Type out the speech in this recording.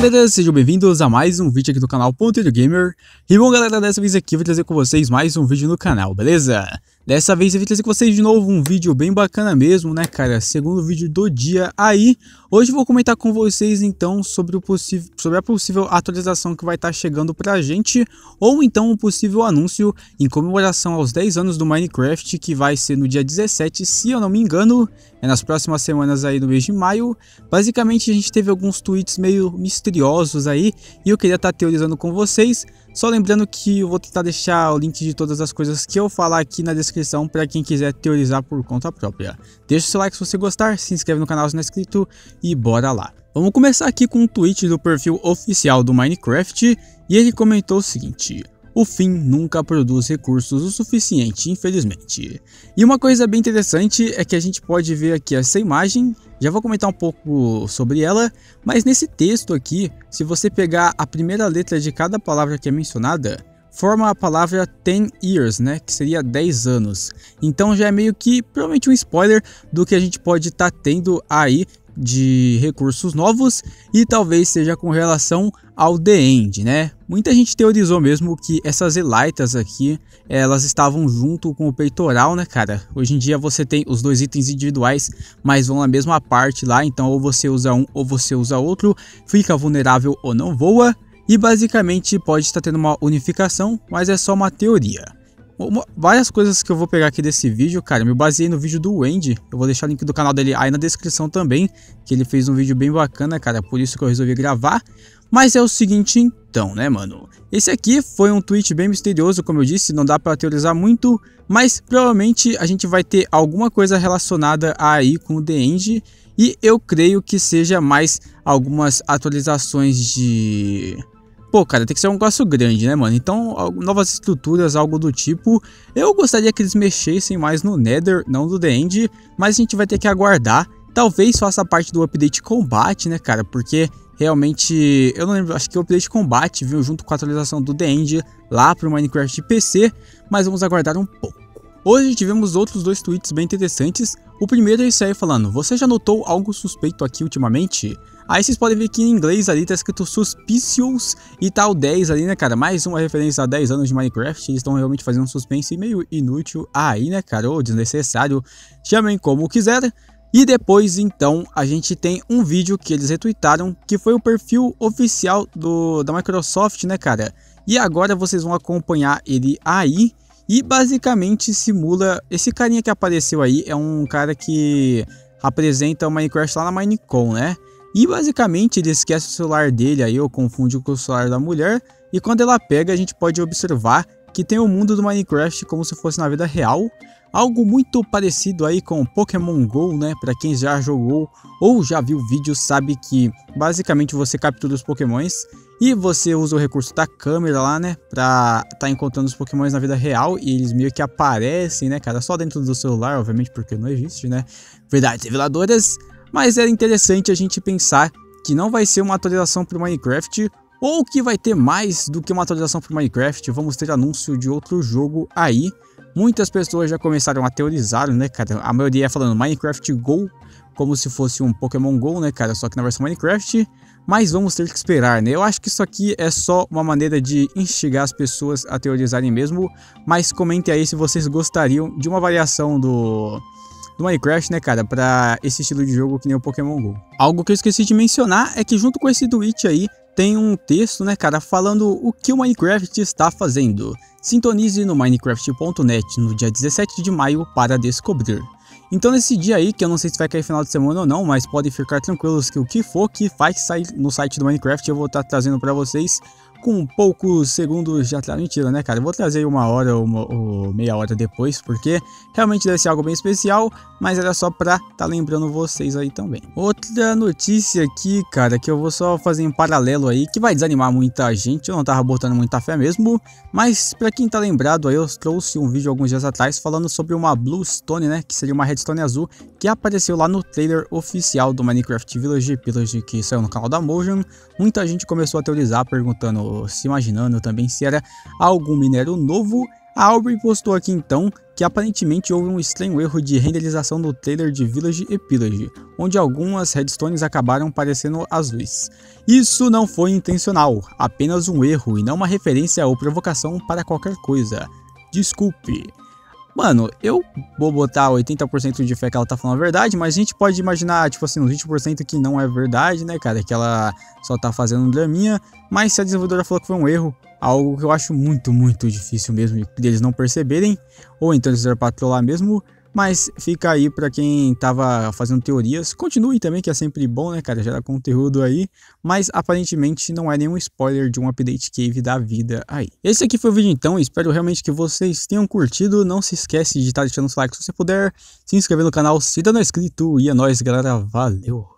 galera, sejam bem-vindos a mais um vídeo aqui do canal Ponteiro Gamer. E bom galera, dessa vez aqui eu vou trazer com vocês mais um vídeo no canal, beleza? Dessa vez eu vou trazer com vocês de novo um vídeo bem bacana mesmo, né cara? Segundo vídeo do dia aí. Hoje eu vou comentar com vocês então sobre a possível atualização que vai estar chegando pra gente, ou então um possível anúncio em comemoração aos 10 anos do Minecraft, que vai ser no dia 17, se eu não me engano, é nas próximas semanas aí do mês de maio. Basicamente a gente teve alguns tweets meio misteriosos aí e eu queria estar teorizando com vocês. Só lembrando que eu vou tentar deixar o link de todas as coisas que eu falar aqui na descrição para quem quiser teorizar por conta própria. Deixa o seu like se você gostar, se inscreve no canal se não é inscrito e bora lá. Vamos começar aqui com um tweet do perfil oficial do Minecraft e ele comentou o seguinte: o fim nunca produz recursos o suficiente, infelizmente. E uma coisa bem interessante é que a gente pode ver aqui essa imagem, já vou comentar um pouco sobre ela, mas nesse texto aqui, se você pegar a primeira letra de cada palavra que é mencionada, forma a palavra 10 years, né, que seria 10 anos. Então já é meio que provavelmente um spoiler do que a gente pode estar tendo aí de recursos novos, e talvez seja com relação ao The End, né? Muita gente teorizou mesmo que essas Elytras aqui, elas estavam junto com o peitoral, né, cara? Hoje em dia você tem os dois itens individuais, mas vão na mesma parte lá, então ou você usa um ou você usa outro, fica vulnerável ou não voa, e basicamente pode estar tendo uma unificação, mas é só uma teoria. Várias coisas que eu vou pegar aqui desse vídeo, cara, eu me baseei no vídeo do Wendy, eu vou deixar o link do canal dele aí na descrição também, que ele fez um vídeo bem bacana, cara, por isso que eu resolvi gravar. Mas é o seguinte então, né, mano, esse aqui foi um tweet bem misterioso, como eu disse, não dá pra teorizar muito, mas provavelmente a gente vai ter alguma coisa relacionada aí com o The End, e eu creio que seja mais algumas atualizações de... Pô, cara, tem que ser um negócio grande, né, mano? Então, novas estruturas, algo do tipo. Eu gostaria que eles mexessem mais no Nether, não no The End, mas a gente vai ter que aguardar. Talvez faça parte do update combate, né, cara? Porque realmente, eu não lembro, acho que o update combate veio junto com a atualização do The End lá pro Minecraft de PC, mas vamos aguardar um pouco. Hoje tivemos outros dois tweets bem interessantes. O primeiro é isso aí falando: você já notou algo suspeito aqui ultimamente? Aí vocês podem ver que em inglês ali tá escrito Suspicious e tá o 10 ali, né, cara? Mais uma referência a 10 anos de Minecraft. Eles estão realmente fazendo um suspense meio inútil aí, né, cara? Ou desnecessário, chamem como quiser. E depois, então, a gente tem um vídeo que eles retweetaram, que foi o perfil oficial da Microsoft, né, cara? E agora vocês vão acompanhar ele aí. E basicamente simula, esse carinha que apareceu aí é um cara que apresenta o Minecraft lá na Minecon, né? E basicamente ele esquece o celular dele aí, ou confunde com o celular da mulher, e quando ela pega a gente pode observar que tem o mundo do Minecraft como se fosse na vida real. Algo muito parecido aí com Pokémon GO, né? Pra quem já jogou ou já viu vídeos sabe que basicamente você captura os Pokémons e você usa o recurso da câmera lá, né? Pra tá encontrando os Pokémons na vida real e eles meio que aparecem, né, cara? Só dentro do celular, obviamente, porque não existe, né? Verdades reveladoras. Mas é interessante a gente pensar que não vai ser uma atualização para o Minecraft, ou que vai ter mais do que uma atualização para o Minecraft. Vamos ter anúncio de outro jogo aí. Muitas pessoas já começaram a teorizar, né, cara? A maioria falando Minecraft Go, como se fosse um Pokémon Go, né, cara? Só que na versão Minecraft. Mas vamos ter que esperar, né? Eu acho que isso aqui é só uma maneira de instigar as pessoas a teorizarem mesmo. Mas comentem aí se vocês gostariam de uma variação do Minecraft, né, cara, pra esse estilo de jogo que nem o Pokémon GO. Algo que eu esqueci de mencionar é que junto com esse tweet aí tem um texto, né, cara, falando o que o Minecraft está fazendo. Sintonize no Minecraft.net no dia 17 de maio para descobrir. Então nesse dia aí, que eu não sei se vai cair final de semana ou não, mas podem ficar tranquilos que o que for que faz sair no site do Minecraft eu vou estar trazendo para vocês com poucos segundos de atraso. Mentira, né, cara? Eu vou trazer uma hora ou meia hora depois, porque realmente deve ser algo bem especial, mas era só pra tá lembrando vocês aí também. Outra notícia aqui, cara, que eu vou só fazer em paralelo aí, que vai desanimar muita gente, eu não tava botando muita fé mesmo, mas pra quem tá lembrado aí, eu trouxe um vídeo alguns dias atrás falando sobre uma Bluestone, né, que seria uma redstone azul, que apareceu lá no trailer oficial do Minecraft Village, que saiu no canal da Mojang. Muita gente começou a teorizar, perguntando, se imaginando também se era algum minério novo. A Aubrey postou aqui então que aparentemente houve um estranho erro de renderização no trailer de Village e Pillage, onde algumas redstones acabaram parecendo azuis. Isso não foi intencional, apenas um erro e não uma referência ou provocação para qualquer coisa. Desculpe. Mano, eu vou botar 80% de fé que ela tá falando a verdade, mas a gente pode imaginar, tipo assim, uns 20% que não é verdade, né, cara? Que ela só tá fazendo um draminha, mas se a desenvolvedora falou que foi um erro, algo que eu acho muito difícil mesmo deles não perceberem, ou então eles fizeram pra trollar mesmo, mas fica aí pra quem tava fazendo teorias. Continue também, que é sempre bom, né, cara, gerar conteúdo aí, mas aparentemente não é nenhum spoiler de um update cave da vida aí. Esse aqui foi o vídeo então, espero realmente que vocês tenham curtido. Não se esquece de estar deixando o like se você puder, se inscrever no canal se ainda não é inscrito, e é nóis, galera, valeu!